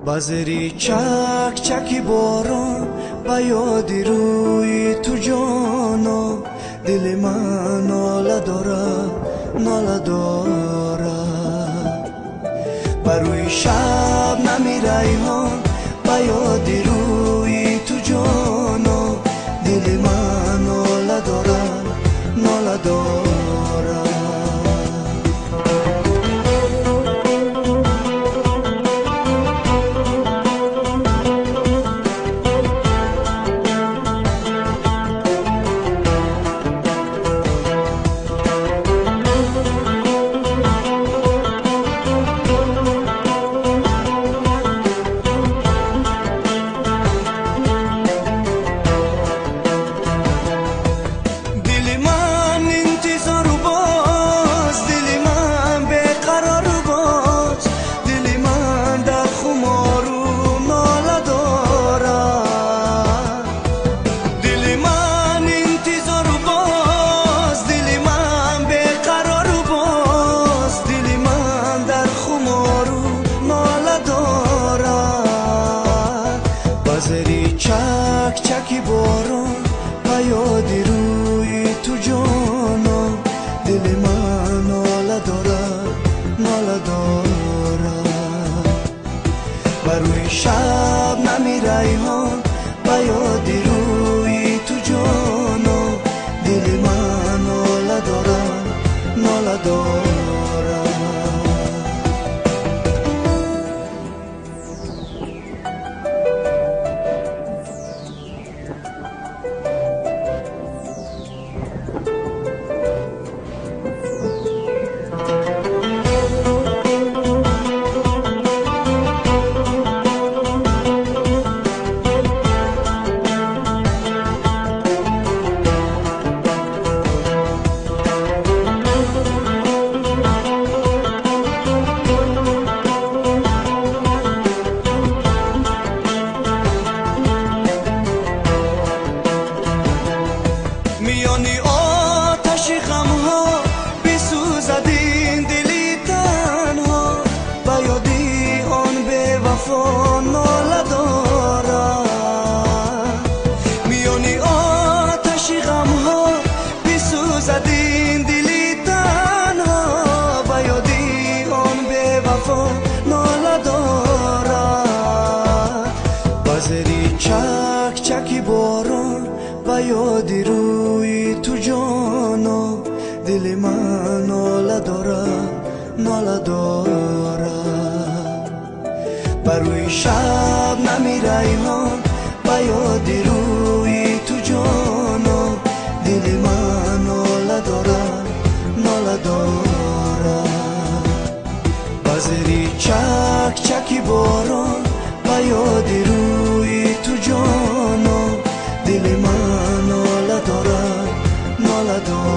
بازری چک چکی باران با یادی روی تو جانا دل من ناله داره بروی شب نمی ریحان با یادی روی تو جانا دل من ناله داره چک چکی باران با یادی روی تو جانا دل من ناله داره بروی شب نمی ریحان با یادی روی تو جانا دل من ناله داره میانی آتش غمها بسوزد این دلی تنها با یادی آن به وفا ناله دارد میانی آتش غمها بسوزد این دلی تنها با یادی آن به وفا ناله دارد بازری چک چکی باران با یادی روی تو جانا دل من ناله داره بروی شب نمی ریحان با یادی روی تو جانا دل من ناله داره بازری چک چکی باران با یادی روی تو جانا دل من ناله داره